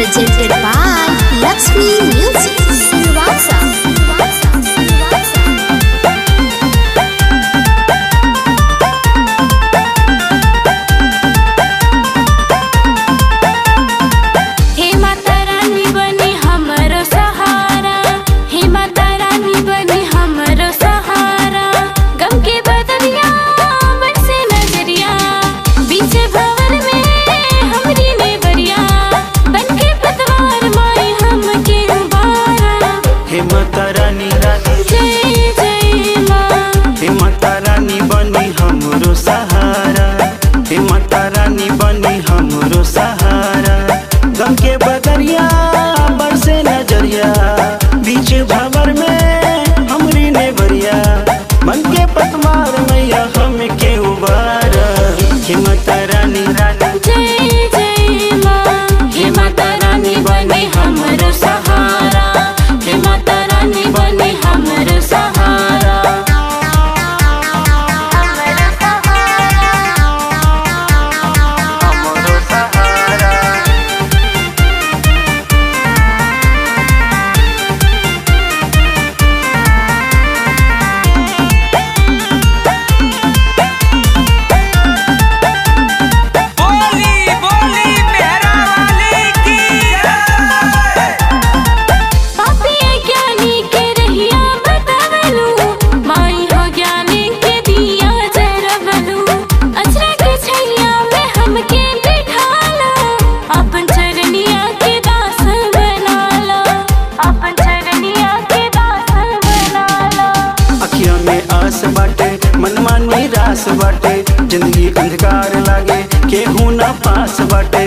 presented by Lakshmi Music Silvassa. बाटे जिंदगी अंधकार लागे केहू ना पास बाटे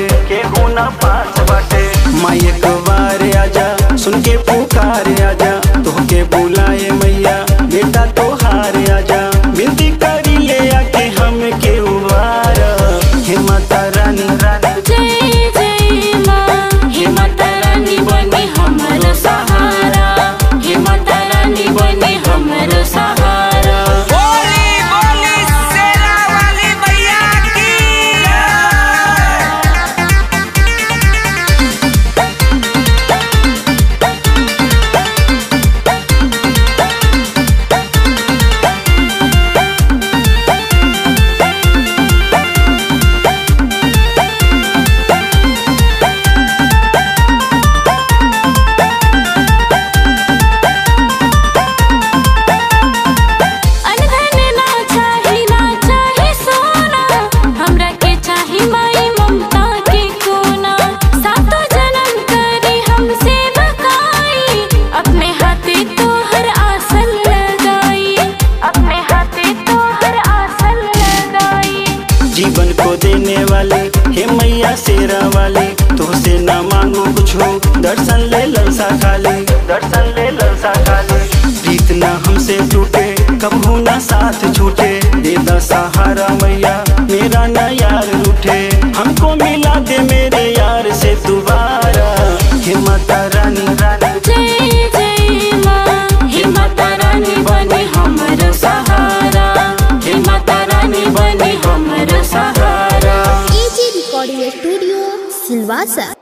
माई एक बार आजा सुन के पुकार आजा तोहके बुलाए मैया बेटा तोहार आजा विनती करी ले आके हम के उबार हे माता रानी जय जय माँ हे माता रानी बनी हमरो सहारा हे माता रानी बनी हमरो सहारा। जीवन को देने वाले हे मैया शेरा वाले तो से ना मांगो कुछ हो दर्शन ले ललसा खाले प्रीत ना हमसे टूटे कबू ना साथ छूटे दे दा सहारा मैया मेरा ना यार रूठे हमको मिला दे मेरे यार से दोबारा हे माता रानी जय जय माँ हे माता रानी बनी हमरो सहारा हे माता रानी बनी हमरो सहारा। AG Recording Studio Silvassa।